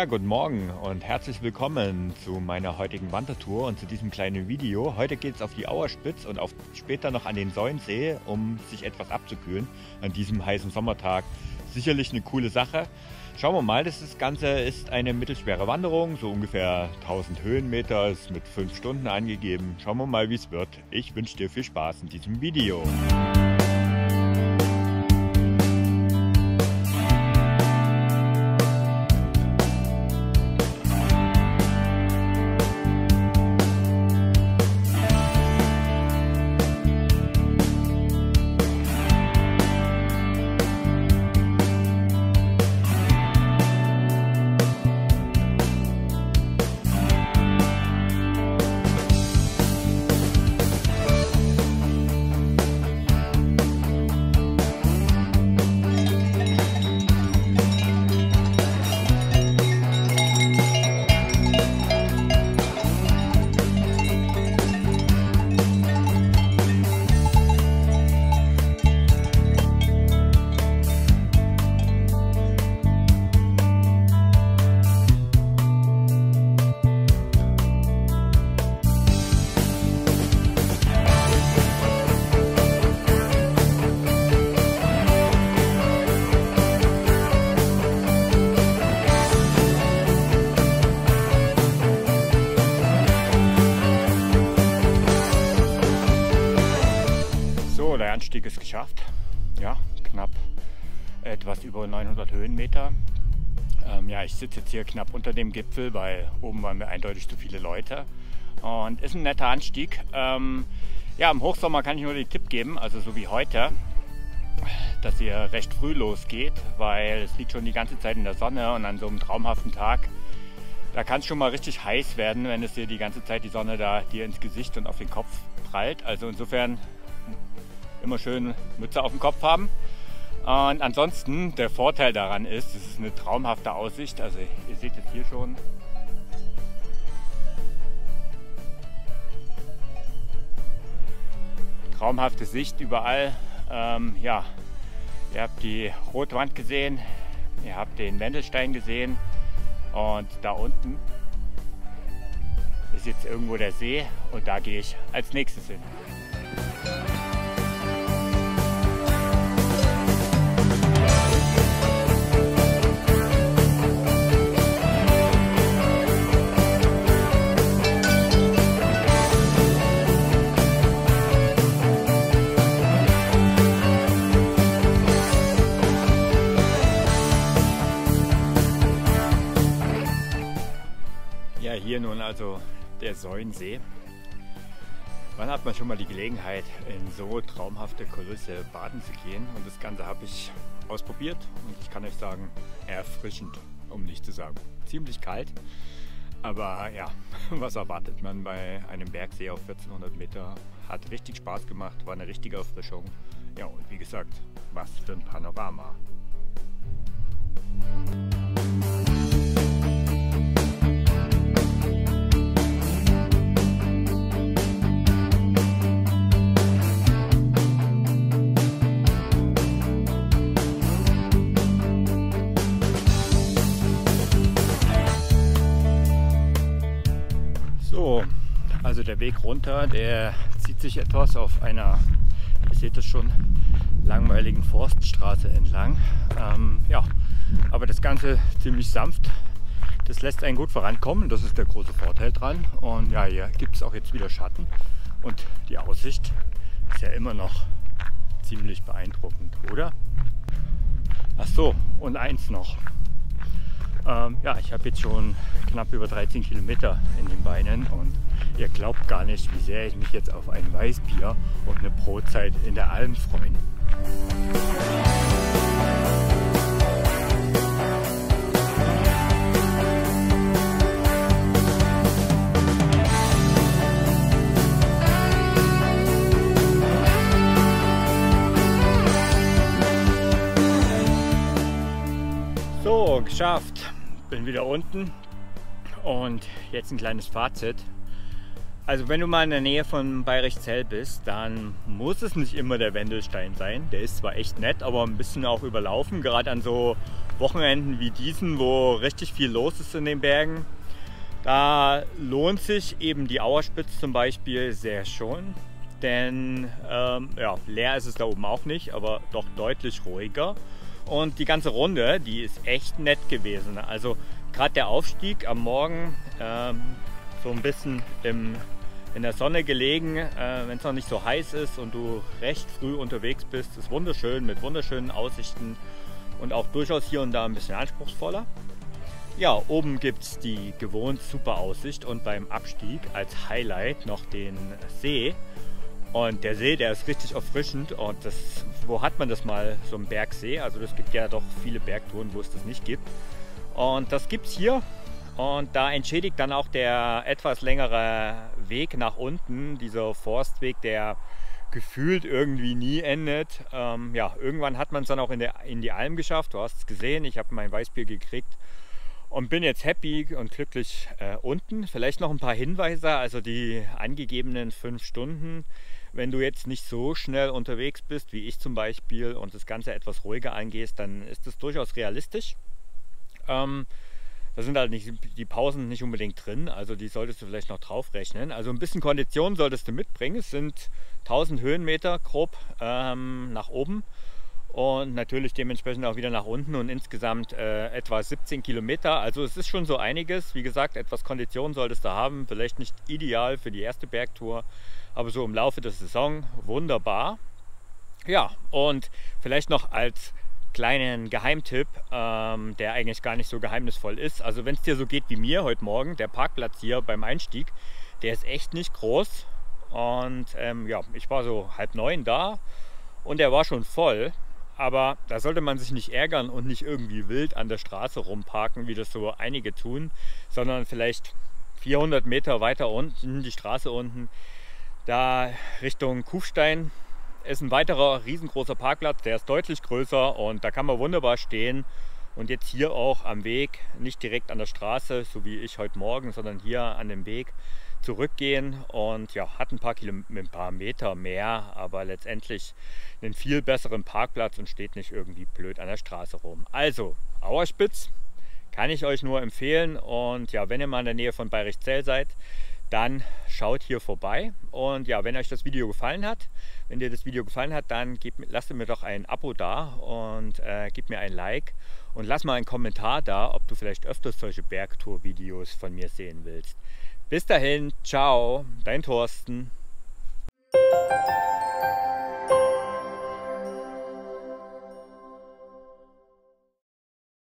Ja, guten Morgen und herzlich willkommen zu meiner heutigen Wandertour und zu diesem kleinen Video. Heute geht es auf die Auerspitz und später noch an den Säunsee, um sich etwas abzukühlen an diesem heißen Sommertag. Sicherlich eine coole Sache. Schauen wir mal, das Ganze ist eine mittelschwere Wanderung, so ungefähr 1000 Höhenmeter, ist mit 5 Stunden angegeben. Schauen wir mal, wie es wird. Ich wünsche dir viel Spaß in diesem Video. Der Anstieg ist geschafft, ja, knapp etwas über 900 Höhenmeter. Ja, ich sitze jetzt hier knapp unter dem Gipfel, weil oben waren wir eindeutig zu viele Leute und ist ein netter Anstieg. Ja, im Hochsommer kann ich nur den Tipp geben, also so wie heute, dass ihr recht früh losgeht, weil es liegt schon die ganze Zeit in der Sonne und an so einem traumhaften Tag, da kann es schon mal richtig heiß werden, wenn es dir die ganze Zeit die Sonne da dir ins Gesicht und auf den Kopf prallt. Also insofern immer schön Mütze auf dem Kopf haben. Und ansonsten, der Vorteil daran ist, es ist eine traumhafte Aussicht. Also ihr seht es hier schon. Traumhafte Sicht überall. Ja, ihr habt die Rotwand gesehen, ihr habt den Wendelstein gesehen und da unten ist jetzt irgendwo der See und da gehe ich als nächstes hin. Ja, hier nun also der Säunsee. Wann hat man schon mal die Gelegenheit, in so traumhafte Kulisse baden zu gehen? Und das Ganze habe ich ausprobiert und ich kann euch sagen, erfrischend, um nicht zu sagen ziemlich kalt. Aber ja, was erwartet man bei einem Bergsee auf 1400 Meter? Hat richtig Spaß gemacht, war eine richtige Erfrischung. Ja, und wie gesagt, was für ein Panorama. So, also der Weg runter, der zieht sich etwas auf einer, ihr seht es schon, langweiligen Forststraße entlang. Ja, aber das Ganze ziemlich sanft. Das lässt einen gut vorankommen, das ist der große Vorteil dran. Und ja, hier gibt es auch jetzt wieder Schatten und die Aussicht ist ja immer noch ziemlich beeindruckend, oder? Ach so, und eins noch. Ja, ich habe jetzt schon knapp über 13 Kilometer in den Beinen und ihr glaubt gar nicht, wie sehr ich mich jetzt auf ein Weißbier und eine Brotzeit in der Alm freue. So, geschafft. Bin wieder unten und jetzt ein kleines Fazit. Also wenn du mal in der Nähe von Bayrischzell bist, dann muss es nicht immer der Wendelstein sein. Der ist zwar echt nett, aber ein bisschen auch überlaufen. Gerade an so Wochenenden wie diesen, wo richtig viel los ist in den Bergen, da lohnt sich eben die Auerspitz zum Beispiel sehr schon. Denn ja, leer ist es da oben auch nicht, aber doch deutlich ruhiger. Und die ganze Runde, die ist echt nett gewesen. Also gerade der Aufstieg am Morgen, so ein bisschen in der Sonne gelegen, wenn es noch nicht so heiß ist und du recht früh unterwegs bist, ist wunderschön mit wunderschönen Aussichten und auch durchaus hier und da ein bisschen anspruchsvoller. Ja, oben gibt es die gewohnt super Aussicht und beim Abstieg als Highlight noch den See. Und der See, der ist richtig erfrischend und wo hat man das mal, so ein Bergsee? Also das gibt ja doch viele Bergtouren, wo es das nicht gibt. Und das gibt es hier und da entschädigt dann auch der etwas längere Weg nach unten, dieser Forstweg, der gefühlt irgendwie nie endet. Ja, irgendwann hat man es dann auch in die Alm geschafft, du hast es gesehen, ich habe mein Weißbier gekriegt. Und bin jetzt happy und glücklich unten. Vielleicht noch ein paar Hinweise, also die angegebenen 5 Stunden. Wenn du jetzt nicht so schnell unterwegs bist, wie ich zum Beispiel, und das Ganze etwas ruhiger angehst, dann ist das durchaus realistisch. Da sind halt die Pausen nicht unbedingt drin, also die solltest du vielleicht noch drauf rechnen. Also ein bisschen Kondition solltest du mitbringen. Es sind 1000 Höhenmeter grob nach oben. Und natürlich dementsprechend auch wieder nach unten und insgesamt etwa 17 Kilometer. Also es ist schon so einiges. Wie gesagt, etwas Kondition solltest du haben. Vielleicht nicht ideal für die erste Bergtour, aber so im Laufe der Saison wunderbar. Ja, und vielleicht noch als kleinen Geheimtipp, der eigentlich gar nicht so geheimnisvoll ist. Also wenn es dir so geht wie mir heute Morgen, der Parkplatz hier beim Einstieg, der ist echt nicht groß. Und ja, ich war so 8:30 da und der war schon voll. Aber da sollte man sich nicht ärgern und nicht irgendwie wild an der Straße rumparken, wie das so einige tun, sondern vielleicht 400 Meter weiter unten, die Straße unten, da Richtung Kufstein ist ein weiterer riesengroßer Parkplatz, der ist deutlich größer und da kann man wunderbar stehen. Und jetzt hier auch am Weg, nicht direkt an der Straße, so wie ich heute Morgen, sondern hier an dem Weg zurückgehen und ja, hat ein paar Meter mehr, aber letztendlich einen viel besseren Parkplatz und steht nicht irgendwie blöd an der Straße rum. Also Auerspitz kann ich euch nur empfehlen und ja, wenn ihr mal in der Nähe von Bayrischzell seid, dann schaut hier vorbei. Und ja, wenn euch das Video gefallen hat, dann lasst mir doch ein Abo da und gebt mir ein Like und lass mal einen Kommentar da, ob du vielleicht öfters solche Bergtour-Videos von mir sehen willst. Bis dahin, ciao, dein Thorsten.